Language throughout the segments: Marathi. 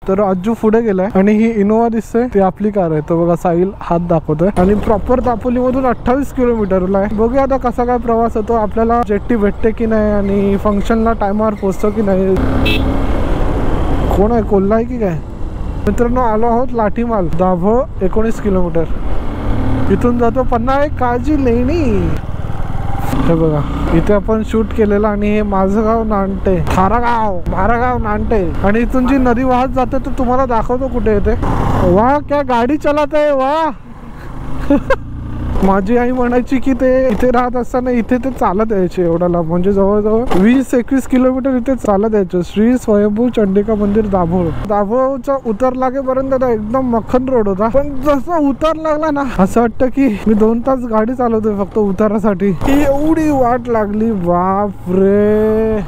तर अज्जू पुढे गेलाय आणि ही इनोवा दिसते ती आपली कार आहे. तो बघा साहिल हात दाखवतोय आणि प्रॉपर दापोली मधून 28 किलोमीटरला आहे. बघूया आता कसा काय प्रवास होतो, आपल्याला जेट्टी भेटते की नाही आणि फंक्शनला टायमावर पोहोचतो की नाही. कोण आहे, कोल्हा आहे की काय? मित्रांनो आलो आहोत लाठीमाल, दाभोळ 19 किलोमीटर. इथून जातो पन्हाळे काळजी लेणी. हे बघा इथे आपण शूट केलेलं आणि हे माझं गाव नांटे, मारागाव नांटे. आणि इथून जी नदी वाहत जाते तर तुम्हाला दाखवतो कुठे येते. वाह क्या गाडी चालत आहे वाह. माझी आई म्हणायची की ते इथे राहत असताना इथे ते चालत यायचे एवढ्याला, म्हणजे जवळजवळ 20-21 किलोमीटर इथे चालत यायचं. श्री स्वयंभू चंडिका मंदिर दाभोळ. दाभोळचा उतार लागेपर्यंत एकदम मक्खन रोड होता, पण जसं उतार लागला ना असं वाटतं की मी 2 तास गाडी चालवतोय फक्त उतारासाठी. एवढी वाट लागली बाप रे.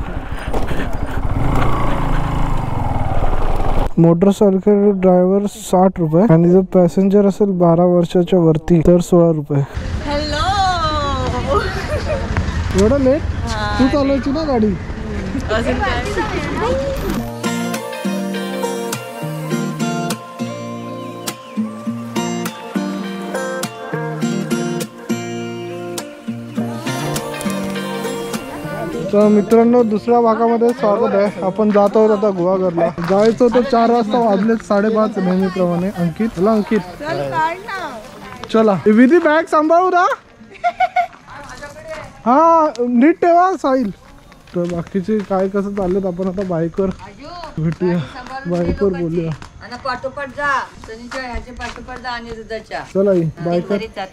मोटरसायकल ड्रायव्हर 60 रुपये आणि जर पॅसेंजर असेल 12 वर्षाच्या वरती तर 16 रुपये. हॅलो. एवढं लेट? तू चालवायची ना गाडी? तर मित्रांनो दुसऱ्या भागामध्ये स्वागत आहे. आपण जात आहोत आता गुहागरला. जायचं होतं 4 वाजता, वाजलेत 5:30 नेहमीप्रमाणे. अंकित चला, अंकित चला. विधी बॅग सांभाळू ना. हा नीट ठेवा साहिल. तर बाकीचे काय कसं चाललेत आपण आता बाईकवर भेटूया, बाईकवर बोलूया. पाठोपाठ जा, सनीच्या ह्याचे पाठोपाठ जा आणि दुधाच्या. चला बाईकर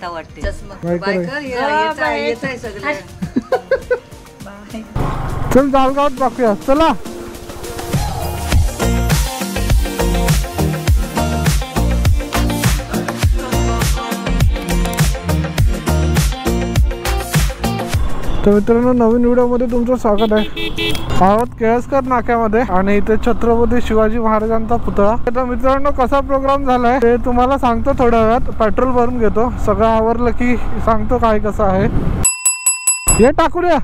चल जालगावात टाकूया. चला तर मित्रांनो नवीन व्हिडिओमध्ये तुमचं स्वागत आहे. आहोत केळसकर नाक्यामध्ये आणि इथे छत्रपती शिवाजी महाराजांचा पुतळा. तर मित्रांनो कसा प्रोग्राम झालाय ते तुम्हाला सांगतो थोड्या वेळात. पेट्रोल भरून घेतो, सगळं आवरलं की सांगतो काय कसं आहे. हे टाकू द्या.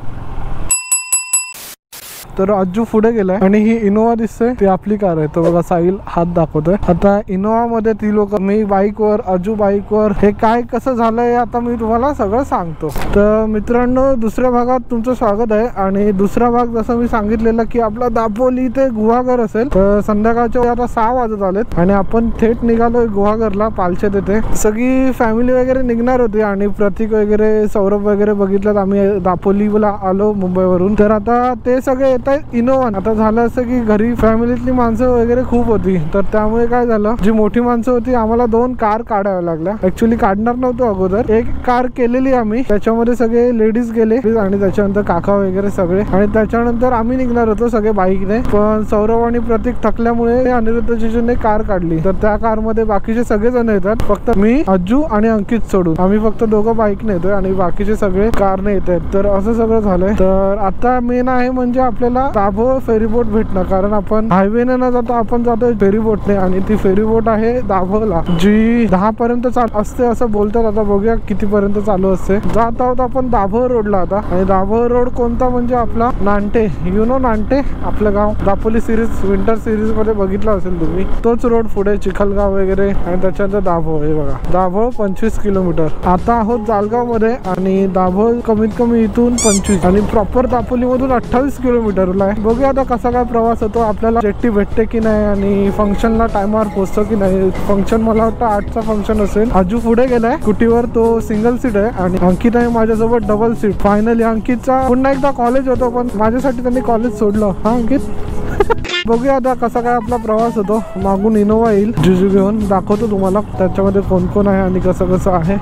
तर अज्जू पुढे गेलाय आणि ही इनोवा दिसते ती आपली कार आहे. तो बघा साहिल हात दाखवतोय. आता इनोवा मध्ये ती लोक, मी बाईकवर, अज्जू बाईकवर. हे काय कसं झालंय आता मी तुम्हाला सगळं सांगतो. तर मित्रांनो दुसऱ्या भागात तुमचं स्वागत आहे. आणि दुसरा भाग जसं मी सांगितलेलं की आपला दापोली ते गुहागर असेल. तर संध्याकाळचे आता 6 वाजत आलेत आणि आपण थेट निघालोय गुहागरला. पालशेत येते सगळी फॅमिली वगैरे निघणार होती आणि प्रतीक वगैरे, सौरभ वगैरे बघितलं. आम्ही दापोलीला आलो मुंबईवरून. तर आता ते सगळे इनोवा. आता झालं असं की घरी फॅमिलीतली माणसं वगैरे खूप होती, तर त्यामुळे काय झालं, जी मोठी माणसं होती आम्हाला 2 कार काढाव्या लागल्या. ऍक्च्युली काढणार नव्हतो अगोदर, एक कार केलेली आम्ही, त्याच्यामध्ये सगळे लेडीज गेले आणि त्याच्यानंतर काका वगैरे सगळे. आणि त्याच्यानंतर आम्ही निघणार होतो सगळे बाईकने, पण सौरभ आणि प्रतीक थकल्यामुळे अनिरुद्ध जीजूने कार काढली. तर त्या कार मध्ये बाकीचे सगळे जण येतात, फक्त मी, अज्जू आणि अंकित सोडून. आम्ही फक्त दोघं बाईकने येतोय आणि बाकीचे सगळे कारने येत आहेत. तर असं सगळं झालंय. तर आता मेन आहे म्हणजे आपल्याला दाभोळ फेरीबोट भेटणं, कारण आपण हायवेने न जाता आपण जातोय फेरीबोटने. आणि ती फेरीबोट आहे दाभोळला, जी 10 पर्यंत असते असं बोलतात. आता बघूया किती पर्यंत चालू असते. जात आहोत आपण दाभोळ रोडला आता. आणि दाभोळ रोड कोणता म्हणजे आपला नांटे, नांटे आपलं गाव. दापोली सिरीज, विंटर सिरीज मध्ये बघितला असेल तुम्ही, तोच रोड पुढे चिखलगाव वगैरे आणि त्याच्यानंतर दाभोळ. हे बघा दाभोळ 25 किलोमीटर. आता आहोत जालगाव मध्ये आणि दाभोळ कमीत कमी इथून 25 आणि प्रॉपर दापोली मधून 28 किलोमीटर. बघूया आता कसा काय प्रवास होतो, आपल्याला जेट्टी भेटते की नाही आणि फंक्शनला टायमावर पोहोचतो की नाही. फंक्शन मला वाटतं 8चा फंक्शन असेल. अजू पुढे गेलाय स्कूटीवर, तो सिंगल सीट आहे आणि अंकित आहे माझ्यासोबत डबल सीट. फायनली अंकितचा पुन्हा एकदा कॉलेज होतो, पण माझ्यासाठी त्यांनी कॉलेज सोडलं. हा अंकित बघूया आता कसा काय आपला प्रवास होतो. मागून इनोवा येईल जिजू घेऊन, दाखवतो तुम्हाला त्याच्यामध्ये कोण कोण आहे आणि कसं कसं आहे.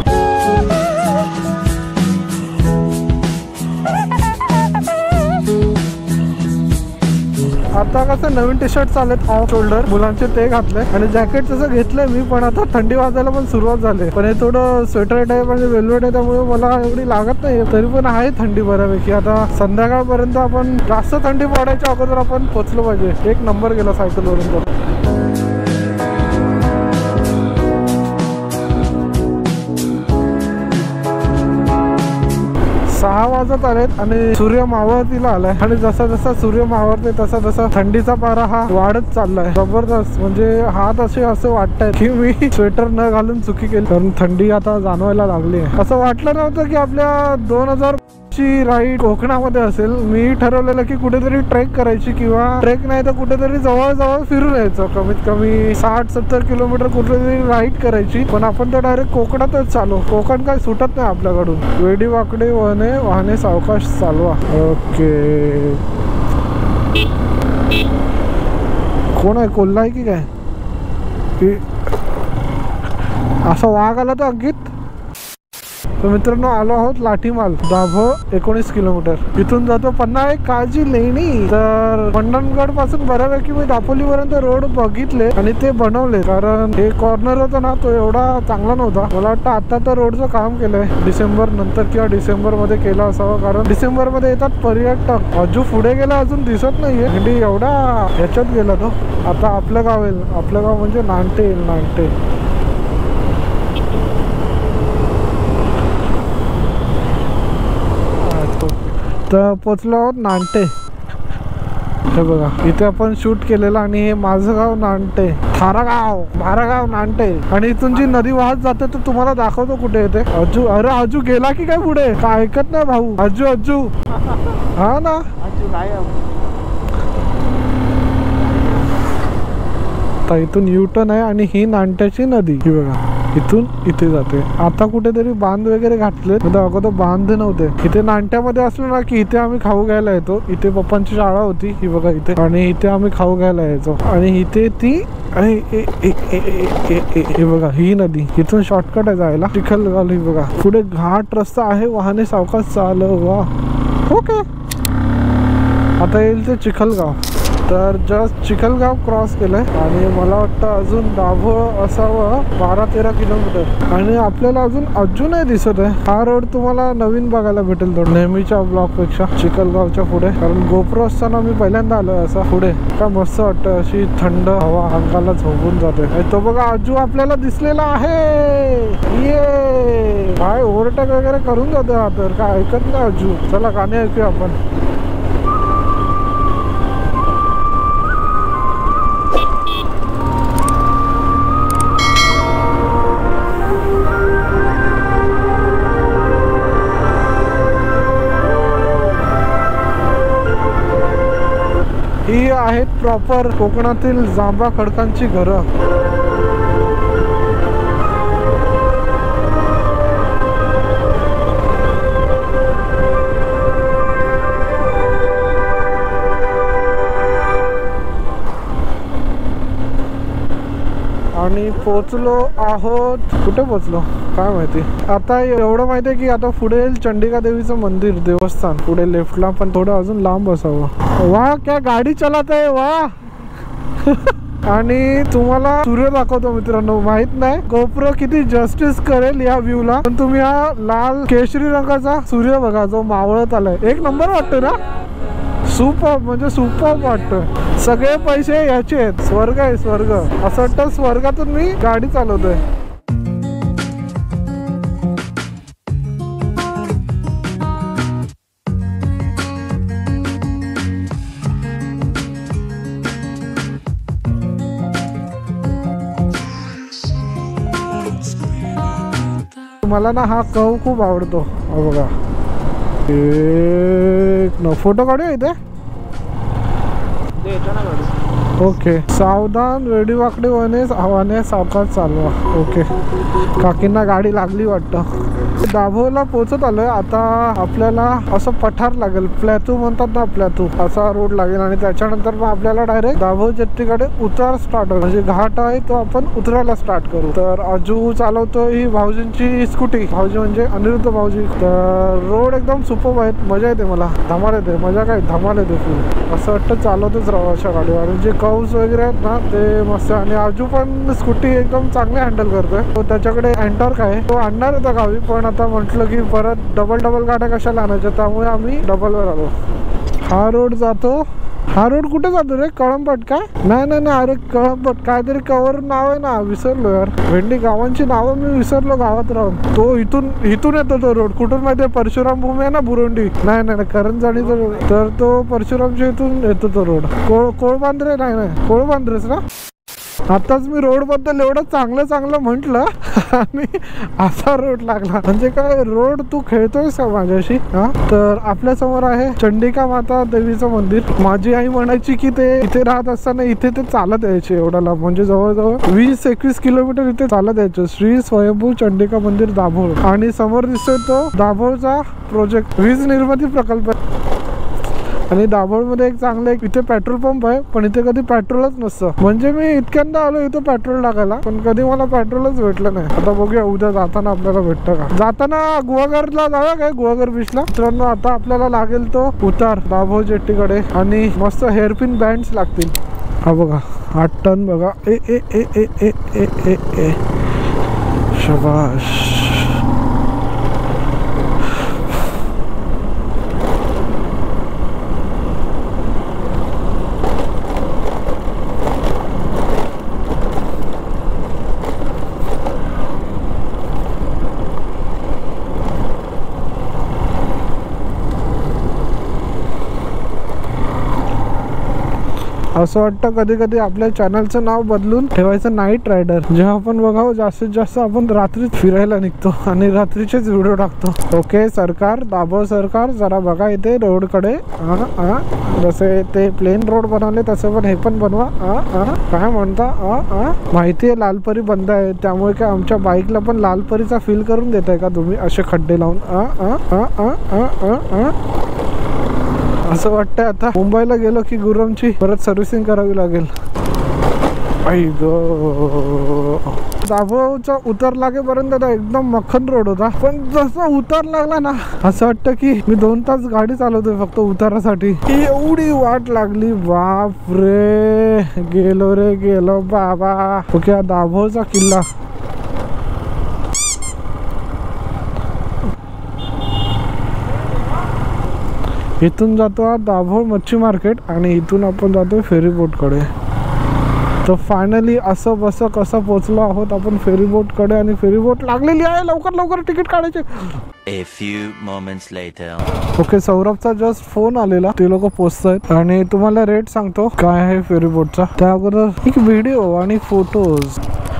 आता कसं नवीन टी शर्ट चालत ऑफ शोल्डर मुलांचे ते घातले आणि जॅकेट तसं घेतलंय मी, पण आता थंडी वाजायला पण सुरुवात झाली. पण हे थोडं स्वेटर टाईप म्हणजे वेलवेट आहे, त्यामुळे मला एवढी लागत नाही. तरी पण आहे थंडी बऱ्यापैकी. आता संध्याकाळपर्यंत आपण जास्त थंडी पडायच्या अगोदर आपण पोचलो पाहिजे. 1 नंबर गेला सायकलवरून. तर 6 वाजत आलेत आणि सूर्य मावळतीला आलाय आणि जसा जसा सूर्य मावळते तसा तसा थंडीचा पारा हा वाढत चाललाय जबरदस्त. म्हणजे हात असे असं वाटतंय की मी स्वेटर न घालून चुकी केली, कारण थंडी आता जाणवायला लागली आहे. असं वाटलं नव्हतं की आपल्या 2000 ची राईड कोकणामध्ये असेल. मी ठरवलेलं की कुठेतरी ट्रेक करायची किंवा ट्रेक नाही तर कुठेतरी जवळ फिरून यायचं. कमीत कमी 60-70 किलोमीटर कुठेतरी राईड करायची. पण आपण तर डायरेक्ट कोकणातच चालू. कोकण काय सुटत नाही आपल्याकडून. वेडी वाकडे वाहने सावकाश चालवा. ओके, कोण आहे? कोल्हा आहे की काय? असा वाघ आला तर अंकित. तर मित्रांनो आलो आहोत लाठीमाल, दाभो 19 किलोमीटर. इथून जातो पन्हाळे काजी लेणी. तर मंडणगड पासून बऱ्यापैकी मी दापोलीपर्यंत रोड बघितले आणि ते बनवले, कारण हे कॉर्नर होता ना तो एवढा चांगला नव्हता. मला वाटतं आता तर रोडचं काम केलंय, डिसेंबर नंतर किंवा डिसेंबर मध्ये केलं असावं, कारण डिसेंबर मध्ये येतात पर्यटक. अजून पुढे गेला अजून दिसत नाहीये, म्हणजे एवढा ह्याच्यात गेला तो. आता आपलं गाव येईल, आपलं गाव म्हणजे नांटे येईल. नांटे तर पोचलो आहोत नांटे. हे बघा इथे आपण शूट केलेलं आणि हे माझं गाव नांटे, मारागाव नांटे. आणि इथून जी नदी वाहत जाते तर तुम्हाला दाखवतो कुठे येते. अजू, अरे अजू गेला की काय पुढे? काय ऐकत नाही भाऊ. अजू हा ना, तर इथून युटर्न आहे आणि ही नांट्याची नदी. ही बघा इथून इथे जाते. आता कुठेतरी बांध वगैरे घातले, अगोदर बांध नव्हते. इथे नांट्यामध्ये असलो ना की इथे आम्ही खाऊ घ्यायला येतो. इथे पप्पांची शाळा होती ही बघा इथे, आणि इथे आम्ही खाऊ घ्यायला यायचो. आणि इथे ती हे बघा ही नदी. इथून शॉर्टकट आहे जायला चिखलगाव. ही बघा पुढे घाट रस्ता आहे, वाहने सावकाश चालवा. ओके, आता येईल ते चिखलगाव. तर जस्ट चिखलगाव क्रॉस केलंय आणि मला वाटतं अजून दाभोळ असावं 12-13 किलोमीटर. आणि आपल्याला अजूनही दिसत आहे. हा रोड तुम्हाला नवीन बघायला भेटेल तो नेहमीच्या ब्लॉक पेक्षा चिखलगावच्या पुढे, कारण गोप्रो असताना मी पहिल्यांदा आलोय असा पुढे. काय मस्त वाटतं, अशी थंड हवा अंगाला झोपून जाते. तो बघा अजू आपल्याला दिसलेला आहे. ये काय ओव्हरटेक वगैरे करून जातो हा, तर काय ऐकत नाही अजू. चला गाणे ऐकूया आपण. ही आहेत प्रॉपर कोकणातील जांभा खडकांची घरं. आणि पोचलो आहोत. कुठे पोचलो काय माहिती. आता एवढं माहिती आहे की आता पुढे येईल चंडिका देवीचं मंदिर, देवस्थान पुढे लेफ्टला, पण थोडं अजून लांब असावं. वा क्या गाडी चालत आहे वा. आणि तुम्हाला सूर्य दाखवतो मित्रांनो. माहित नाही गोप्रो किती जस्टिस करेल या व्ह्यूला, पण तुम्ही हा लाल केशरी रंगाचा सूर्य बघा जो मावळत आलाय. एक नंबर वाटतो ना, सुपर म्हणजे सुपर वाटतं. सगळे पैसे याचे आहेत. स्वर्ग आहे स्वर्ग. असं वाटतं स्वर्गातून मी गाडी चालवतोय. मला ना हा कव खूप आवडतो. बघा एक फोटो काढूया इथे. ओके, सावधान वेडी वाकडे हवाने सावकाश चालवा. ओके, काकींना गाडी लागली वाटतं. दाभोळला पोहोचत आलोय. आता आपल्याला असं पठार लागेल, प्लॅतू म्हणतात ना, प्लॅतू असा रोड लागेल. आणि त्याच्यानंतर मग आपल्याला डायरेक्ट दाभोळ जेट्टीकडे उतार स्टार्ट होईल. म्हणजे घाट आहे तो आपण उतरायला स्टार्ट करू. तर अजू चालवतो ही भाऊजींची स्कूटी. भाऊजी म्हणजे अनिरुद्ध भाऊजी. तर रोड एकदम सुपर आहेत. मजा येते मला, धमाल येते. मजा काय धमाल येते फुल. असं वाटतं चालवतच राहावं अशा गाडीवर. आणि जे कर्व्स वगैरे आहेत ना ते मस्त. आणि अजू पण स्कूटी एकदम चांगली हँडल करतोय. तो त्याच्याकडे अँटॉर्क आहे, तो आणणार होता गावी, पण आता म्हटलं की परत डबल गाड्या कशाला आणायच्या, त्यामुळे आम्ही डबलवर आलो. हा रोड जातो हा रोड कुठे जातो रे? कळंबट काय? नाही नाही नाही, अरे कळंबट काहीतरी कवर नाव आहे ना, विसरलो यार. भेंडी गावांची नावं मी विसरलो गावात राहून. तो इथून येतो तो रोड. कुठून माहितीये? परशुराम भूमी आहे ना, बुरुंडी. नाही नाही करंजाणीचा रोड. तर तो परशुरामच्या इथून येतो तो रोड. कोळबांद्रे नाही कोळबांद्रेच ना. आताच मी रोड बद्दल एवढं चांगलं म्हंटल आणि असा रोड लागला. म्हणजे काय रोड तू खेळतोयस का माझ्याशी? हा, तर आपल्या समोर आहे चंडिका माता देवीचं मंदिर. माझी आई म्हणायची की ते इथे राहत असताना इथे ते चालत यायचे एवढा लांब, म्हणजे जवळजवळ 20-21 किलोमीटर इथे चालत यायचं. श्री स्वयंभू चंडिका मंदिर दाभोळ. आणि समोर दिसतोय तो दाभोळचा प्रोजेक्ट, वीज निर्मिती प्रकल्प. आणि दाभोळमध्ये एक चांगलं इथे पेट्रोल पंप आहे, पण इथे कधी पेट्रोलच नसतं. म्हणजे मी इतक्यांदा आलो इथं पेट्रोल टाकायला, पण कधी मला पेट्रोलच भेटलं नाही. आता बघूया उद्या जाताना आपल्याला भेटतं का. जाताना गुहागरला जाऊया काय, गुहागर बीचला. मित्रांनो आता आपल्याला लागेल तो उतार दाभोळ जेट्टीकडे आणि मस्त हेअरपिन बँड्स लागतील. हा बघा 8 टन बघा. ए ए ए ए ए ए ए ए शाबाश. असं वाटतं कधी कधी आपल्या चॅनलचं नाव बदलून ठेवायचं नाईट रायडर. जेव्हा आपण बघावं जास्तीत जास्त आपण रात्रीच फिरायला निघतो आणि रात्रीचेच व्हिडिओ टाकतो. ओके सरकार, दाभोळ सरकार जरा बघा इथे रोडकडे. जसे ते प्लेन रोड बनवले तसं पण हे पण बनवा. काय म्हणता? माहितीये लालपरी बंद आहे, त्यामुळे काय आमच्या बाईकला पण लालपरीचा फील करून देताय का तुम्ही असे खड्डे लावून? असं वाटतंय आता मुंबईला गेलो की गुरमची परत सर्व्हिसिंग करावी लागेल. दाभोळचा उतार लागेपर्यंत एकदम मक्खन रोड होता, पण जसं उतार लागला ना असं वाटतं की मी 2 तास गाडी चालवतोय फक्त उतारासाठी. एवढी वाट लागली, बाप रे. गेलो बाबा. ओके, दाभोळचा किल्ला. इथून जातो दाभोळ मच्छी मार्केट आणि इथून आपण जातो फेरीबोटकडे. तर फायनली असं बसं कसं पोहोचलो आहोत आपण फेरीबोटकडे आणि फेरीबोट लागलेली आहे. लवकर तिकीट काढायचे. A few moments later. Okay, सौरभचा जस्ट फोन आलेला, ते लोक पोहोचतायत आणि तुम्हाला रेट सांगतो काय आहे फेरीबोटचा. त्या अगोदर एक व्हिडिओ आणि फोटोज.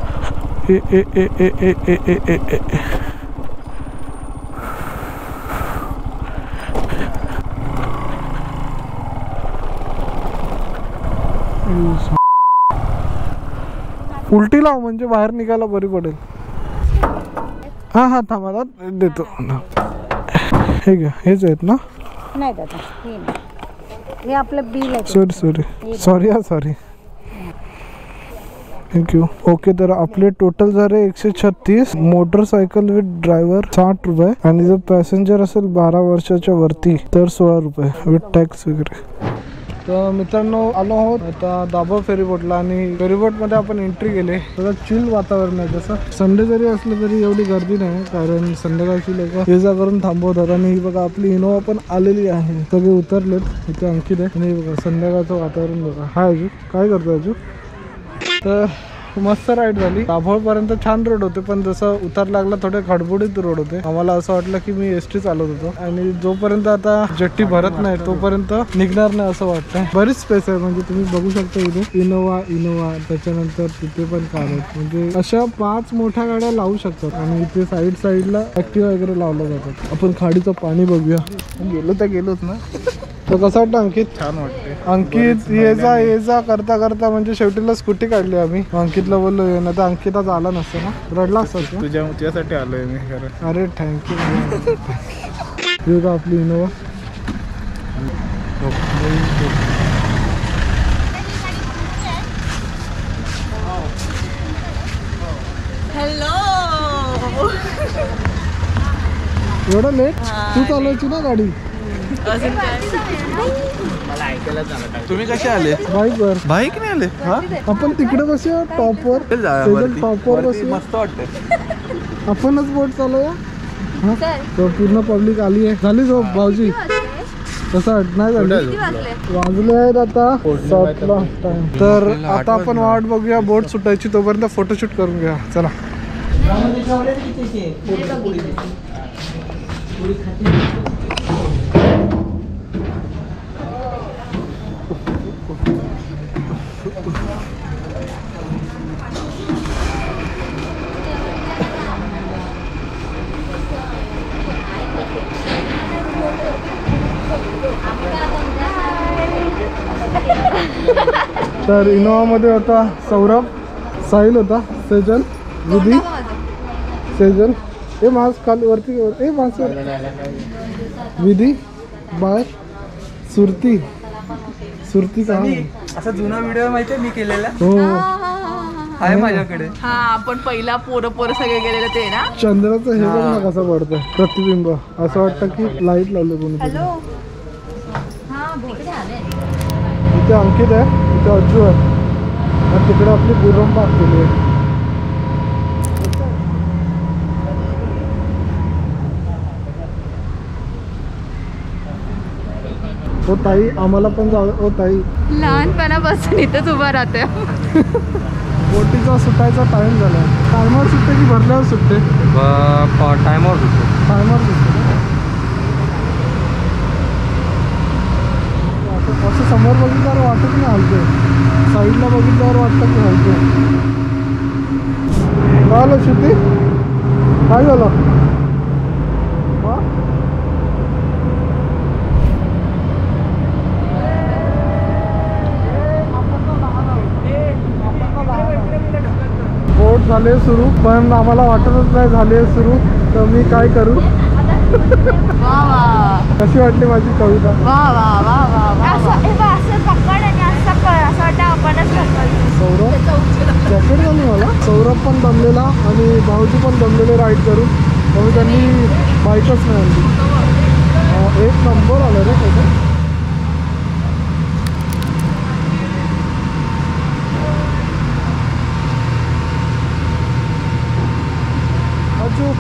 उलटी लाव म्हणजे बाहेर निघायला बरी पडेल. हा थांबा देतो. हे घ्या, हेच आहेत ना? नाही दादा, हे आपलं बिल आहे. Sorry thank you. ओके, तर आपले टोटल झाले 136. मोटरसायकल विथ ड्रायव्हर 60 रुपये आणि जर पॅसेंजर असेल 12 वर्षाच्या वरती तर 16 रुपये विथ टॅक्स वगैरे. तर मित्रांनो आलो आहोत आता दाभोळ फेरीबोटला आणि फेरीबोटमध्ये आपण एंट्री केली. थोडं चिल वातावरण आहे. जसं संडे जरी असलं तरी एवढी गर्दी नाही, कारण संध्याकाळची लोक ये जा करून थांबवतात. आणि बघा आपली इनोवा पण आलेली आहे, सगळे उतरलेत. इथे अंकित आहे आणि बघा संध्याकाळचं वातावरण बघा. हाय अजू, काय करतो अजू? तर मस्त राईड झाली. दाभोळपर्यंत छान रोड होते, पण जसं उतार लागला थोडे खडबडीत रोड होते. आम्हाला असं वाटलं की मी एसटी चालवत होतो आणि जोपर्यंत आता जेट्टी भरत नाही तोपर्यंत निघणार नाही असं वाटतंय. बरीच स्पेस आहे, म्हणजे तुम्ही बघू शकता इथे इनोवा त्याच्यानंतर तिथे पण कार आहेत. म्हणजे अशा 5 मोठ्या गाड्या लावू शकतात आणि इथे साईडला ऍक्टिव्हा वगैरे लावलं जातात. आपण खाडीचं पाणी बघूया. गेलोच ना. तर कसं वाटतं अंकित? छान वाटते. अंकित ये जा करता म्हणजे शेवटीला स्कूटी काढली आम्ही. अंकितला बोललो ये ना, तर अंकित आज आला नसतं ना, रडला असतं. तुझ्यासाठी आलोय मी खरं. अरे थँक्यू. हे का आपली इनोवा. हॅलो. एवढं लेट? तू चालवायची ना गाडी? तुम्ही कसे आले? बाईकवर. बाईक नाही आले? आपण तिकडे बसूया टॉपवर. टॉपवर बसूया. मस्त वाटत. आपणच बोट चालूया. पूर्ण पब्लिक आली आहे. झाली झोप भाऊजी? तसं नाही झालं. किती वाजले? वाजले आहेत आता 7ला टाइम. तर आता आपण वाट बघूया बोट सुटायची, तोपर्यंत फोटोशूट करून घ्या. चला. तर इनोवामध्ये होता सौरभ, साहिल होता, सेजल, विधी, सेजल, ए मास्क खाली वरती, ए मास्क, विधी, बाय, सुरती, सुरती का असा जुना व्हिडिओ माहितीये मी केलेला हो आहे माझ्याकडे. हा आपण पहिला पोरं सगळे गेलेले ते ना. चंद्राचं हे बघ ना कसं पडतंय प्रतिबिंब. असं वाटतं की लाईट लावलं कोणी. इथे अंकित आहे, इथे अज्जू आहे आणि तिकडे आपली गुरम बाग केली आहे. हो ताई आम्हाला पण जाऊ. हो ताई लहानपणापासून इथेच उभा राहते. बोटीचा सुटायचा टाइम झाला. टायमर सुटते की भरल्यावर सुटते? टायमावर सुटतो. टायमर सुटते. असं समोर बघितल्यावर वाटत नाही हलते, साईडला बघितल्यावर वाटतं की हलते. काय झालं श्रुती? काय झालं? बोट झाले सुरू, पण आम्हाला वाटतच नाही झाले सुरू. तर मी काय करू? वा वा, कशी वाटली माझी कविता? वा वा वा वा वा. सौरभ जॅकेट झाली मला. सौरभ पण दमलेला आणि भाऊजी पण दमलेले राईड करून, त्यामुळे त्यांनी बाईकच नाही आणली. एक नंबर आला रे फोटो. अजून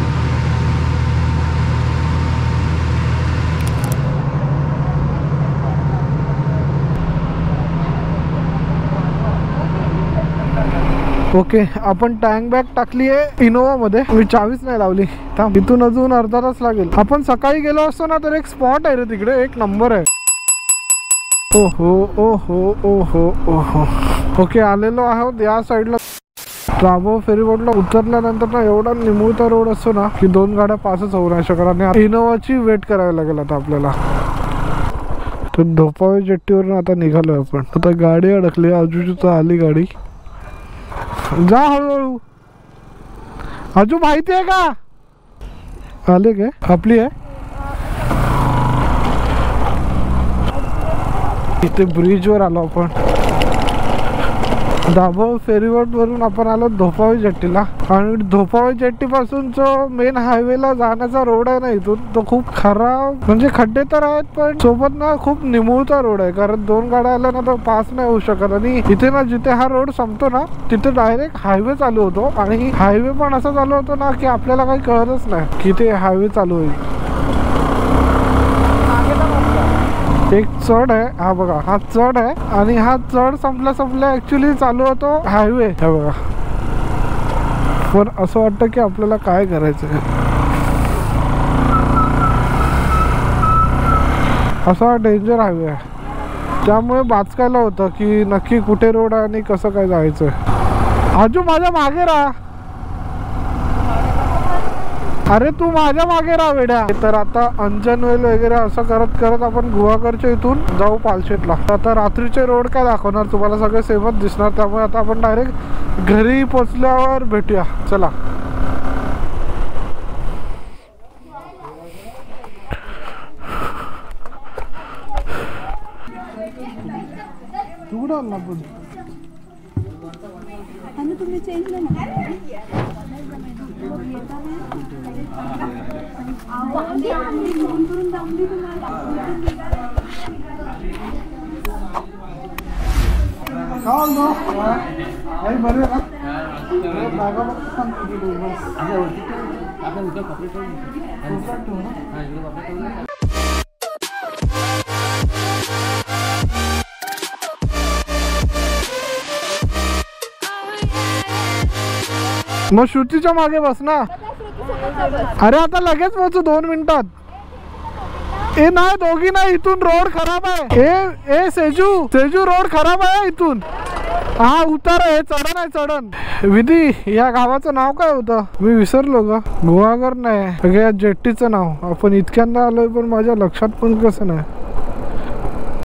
ओके, आपण टँक बॅग टाकली आहे इनोवा मध्ये. मी चावीच नाही लावली. थांब, इथून अजून अर्धा तास लागेल. आपण सकाळी गेलो असतो ना तर एक स्पॉट आहे रे तिकडे, एक नंबर आहे. ओहो ओहो ओहो ओहो. ओके, आलेलो आहोत या साईडला. राबो फेरीबोटला उतरल्यानंतर ना एवढा निमुळता रोड असतो ना की 2 गाड्या पासच होऊ नाही शकत. आणि इनोवाची वेट करावी लागेल आता आपल्याला. तर धोपावे जेट्टीवरून आता निघालोय आपण. आता गाडी अडकली. आजूची तर आली गाडी. जा हळूहळू. अजून माहिती आहे का आले काय आपली आहे. इथे ब्रिजवर आलो आपण. दाभोळ फेरीबोट वरून आपण आलो धोपावी जेट्टीला. आणि धोपावी जेट्टी पासून जो मेन हायवेला जाण्याचा रोड आहे ना इथून, तो खूप खराब, म्हणजे खड्डे तर आहेत पण सोबत ना खूप निमुळता रोड आहे. कारण 2 गाड्या आल्या ना तर पास नाही होऊ शकत. आणि इथे ना जिथे हा रोड संपतो ना तिथे डायरेक्ट हायवे चालू होतो. आणि हायवे पण असा चालू होतो ना की आपल्याला काही कळतच नाही की ते हायवे चालू होईल. एक चढ आहे, हा बघा, हा चढ आहे. आणि हा चढ संपल्या ऍक्च्युली चालू होतो हायवे. हे बघा, पण असं वाटतं की आपल्याला काय करायचं आहे. असा डेंजर हायवे आहे, त्यामुळे बाचकायला होतं की नक्की कुठे रोड आहे आणि कसं काय जायचं. आजू माझ्या मागे राहा. अरे तू माझ्या मागे राहा वेड्या. तर आता अंजनवेल वगैरे असं करत करत आपण गुहागरच्या इथून जाऊ पालशेतला. आता रात्रीचे रोड काय दाखवणार तुम्हाला, सगळे सेमच दिसणार. त्यामुळे आता आपण डायरेक्ट घरी पोचल्यावर भेटूया. चला. तू कुठं आला पण? तुम्ही चेंज बरे मग श्रुतीच्या मागे बस ना. अरे आता लगेच पोहोचू 2 मिनिटात. ए नाही दोघी नाही, इथून रोड खराब आहे. ए सेजू रोड खराब आहे इथून. हा उतार आहे, चढण आहे चढण. विधी या गावाचं नाव काय होतं मी विसरलो ग. गुहागर नाही, या जेट्टीचं नाव. आपण इतक्यांदा आलोय पण माझ्या लक्षात पण कसं नाही.